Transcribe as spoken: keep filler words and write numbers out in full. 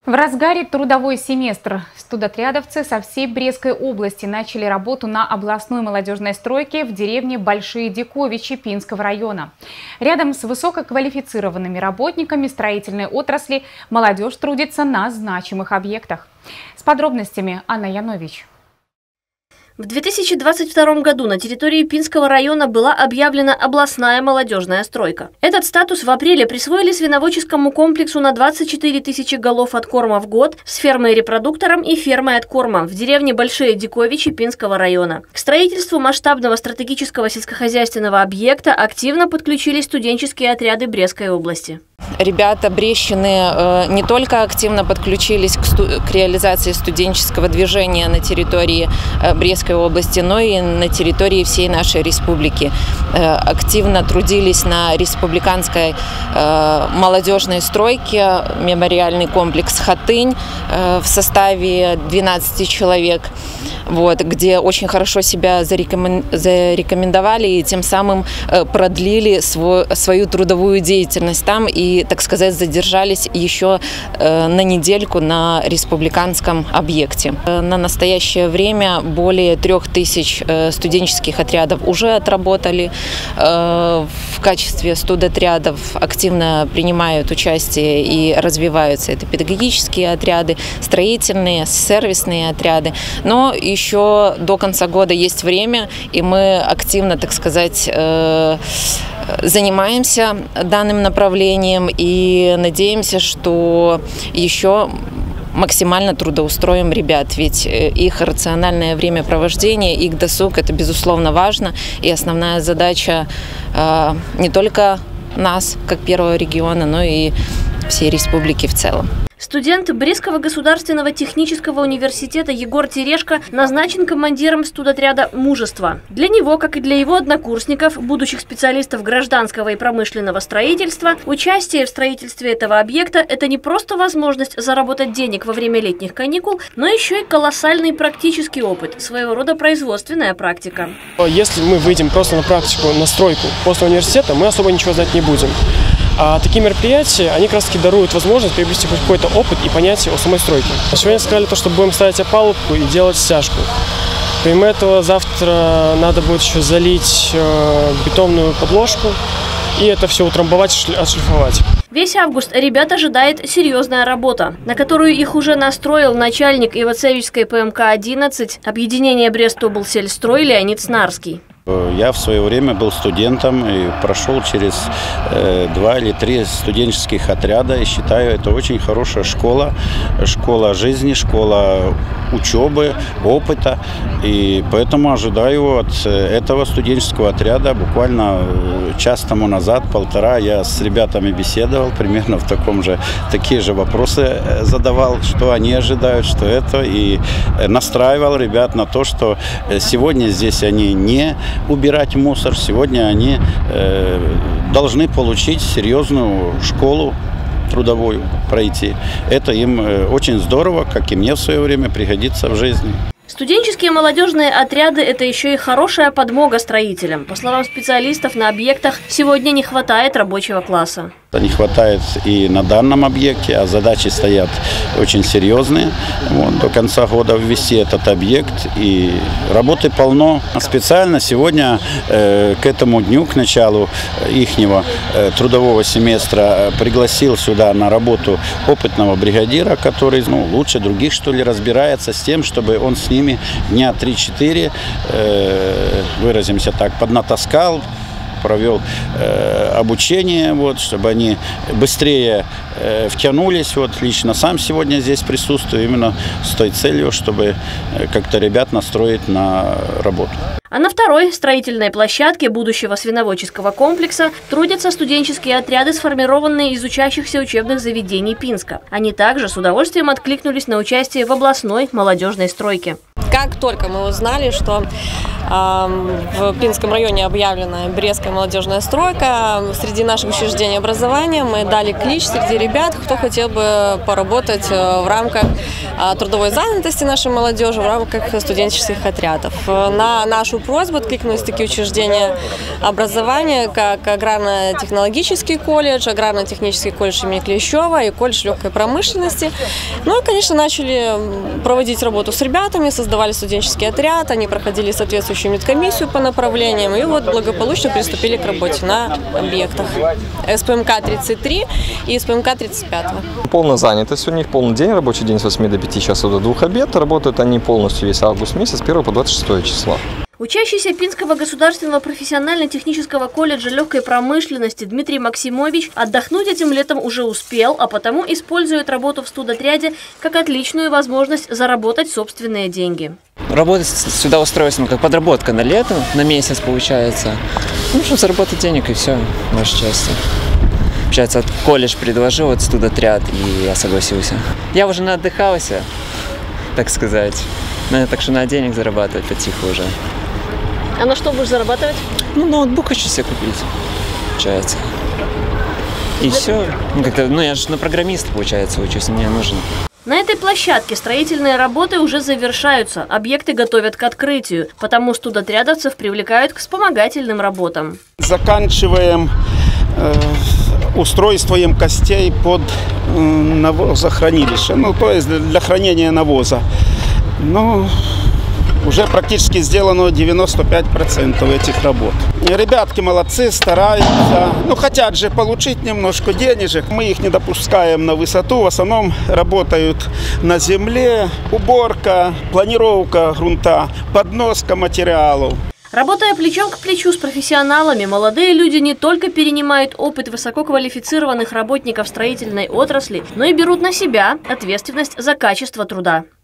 В разгаре трудовой семестр студотрядовцы со всей Брестской области начали работу на областной молодежной стройке в деревне Большие Диковичи Пинского района. Рядом с высококвалифицированными работниками строительной отрасли молодежь трудится на значимых объектах. С подробностями Анна Янович. В две тысячи двадцать втором году на территории Пинского района была объявлена областная молодежная стройка. Этот статус в апреле присвоили свиноводческому комплексу на двадцать четыре тысячи голов откорма в год с фермой-репродуктором и фермой откорма в деревне Большие Диковичи Пинского района. К строительству масштабного стратегического сельскохозяйственного объекта активно подключились студенческие отряды Брестской области. Ребята брестчины э, не только активно подключились к, сту к реализации студенческого движения на территории э, Брестской области, но и на территории всей нашей республики. Э, активно трудились на республиканской э, молодежной стройке, мемориальный комплекс «Хатынь» э, в составе двенадцати человек, вот, где очень хорошо себя зарекомен... зарекомендовали и тем самым э, продлили свой, свою трудовую деятельность там и, так сказать, задержались еще э, на недельку на республиканском объекте. Э, на настоящее время более трех тысяч э, студенческих отрядов уже отработали. Э, в качестве студотрядов активно принимают участие и развиваются это педагогические отряды, строительные, сервисные отряды. Но еще до конца года есть время, и мы активно, так сказать, э, занимаемся данным направлением и надеемся, что еще максимально трудоустроим ребят, ведь их рациональное времяпровождение, их досуг – это безусловно важно, и основная задача э, не только нас, как первого региона, но и всей республики в целом. Студент Брестского государственного технического университета Егор Терешко назначен командиром студотряда «Мужество». Для него, как и для его однокурсников, будущих специалистов гражданского и промышленного строительства, участие в строительстве этого объекта – это не просто возможность заработать денег во время летних каникул, но еще и колоссальный практический опыт, своего рода производственная практика. Если мы выйдем просто на практику, на стройку после университета, мы особо ничего знать не будем. А такие мероприятия, они как раз таки даруют возможность приобрести какой-то опыт и понятие о самой стройке. Сегодня сказали, то, что будем ставить опалубку и делать стяжку. Помимо этого, завтра надо будет еще залить э, бетонную подложку и это все утрамбовать, отшлифовать. Весь август ребят ожидает серьезная работа, на которую их уже настроил начальник Ивацевичской П М К одиннадцать объединения Брест-облсельстрой Леонид Снарский. Я в свое время был студентом и прошел через э, два или три студенческих отряда. И считаю, это очень хорошая школа, школа жизни, школа учебы, опыта. И поэтому ожидаю от этого студенческого отряда. Буквально час тому назад, полтора, я с ребятами беседовал, примерно в таком же, такие же вопросы задавал, что они ожидают, что это. И настраивал ребят на то, что сегодня здесь они не убирать мусор. Сегодня они э, должны получить серьезную школу трудовую, пройти. Это им э, очень здорово, как и мне в свое время, пригодится в жизни. Студенческие молодежные отряды – это еще и хорошая подмога строителям. По словам специалистов, на объектах сегодня не хватает рабочего класса. Не хватает и на данном объекте, а задачи стоят очень серьезные. Вот, до конца года ввести этот объект, и работы полно. Специально сегодня э, к этому дню, к началу ихнего э, трудового семестра, пригласил сюда на работу опытного бригадира, который ну, лучше других, что ли, разбирается с тем, чтобы он с ними дня три-четыре, э, выразимся так, поднатаскал, провел э, обучение, вот, чтобы они быстрее э, втянулись. Вот, лично сам сегодня здесь присутствую именно с той целью, чтобы э, как-то ребят настроить на работу. А на второй строительной площадке будущего свиноводческого комплекса трудятся студенческие отряды, сформированные из учащихся учебных заведений Пинска. Они также с удовольствием откликнулись на участие в областной молодежной стройке. Как только мы узнали, что в Пинском районе объявлена Брестская молодежная стройка, среди наших учреждений образования мы дали клич среди ребят, кто хотел бы поработать в рамках трудовой занятости нашей молодежи, в рамках студенческих отрядов. На нашу просьбу откликнулись такие учреждения образования, как аграрно-технологический колледж, аграрно-технический колледж имени Клещева и колледж легкой промышленности. Ну и, конечно, начали проводить работу с ребятами, создавали студенческий отряд, они проходили соответствующую медкомиссию по направлениям и вот благополучно приступили к работе на объектах эс пэ эм ка тридцать три и эс пэ эм ка тридцать пять. Полная занятость у них, полный день, рабочий день с восьми до пяти часов до двух обед. Работают они полностью весь август месяц, с первого по двадцать шестое числа. Учащийся Пинского государственного профессионально-технического колледжа легкой промышленности Дмитрий Максимович отдохнуть этим летом уже успел, а потому использует работу в студотряде как отличную возможность заработать собственные деньги. Работать сюда устроилась, ну, как подработка на лето, на месяц получается. Ну, чтобы заработать денег и все, в нашей части. Получается, колледж предложил, вот студотряд, и я согласился. Я уже наотдыхался, так сказать. Ну, так что надо денег зарабатывать потихо уже. А на что будешь зарабатывать? Ну, ноутбук хочу себе купить, получается. И все. Ну, как-то, ну, я же на программиста, получается, учусь, мне нужен. На этой площадке строительные работы уже завершаются, объекты готовят к открытию, потому студотрядовцев привлекают к вспомогательным работам. Заканчиваем э, устройство емкостей под э, навозохранилище, ну, то есть для хранения навоза. Ну, уже практически сделано девяносто пять процентов этих работ. Ребятки молодцы, стараются, ну, хотят же получить немножко денежек. Мы их не допускаем на высоту, в основном работают на земле, уборка, планировка грунта, подноска материалов. Работая плечом к плечу с профессионалами, молодые люди не только перенимают опыт высококвалифицированных работников строительной отрасли, но и берут на себя ответственность за качество труда.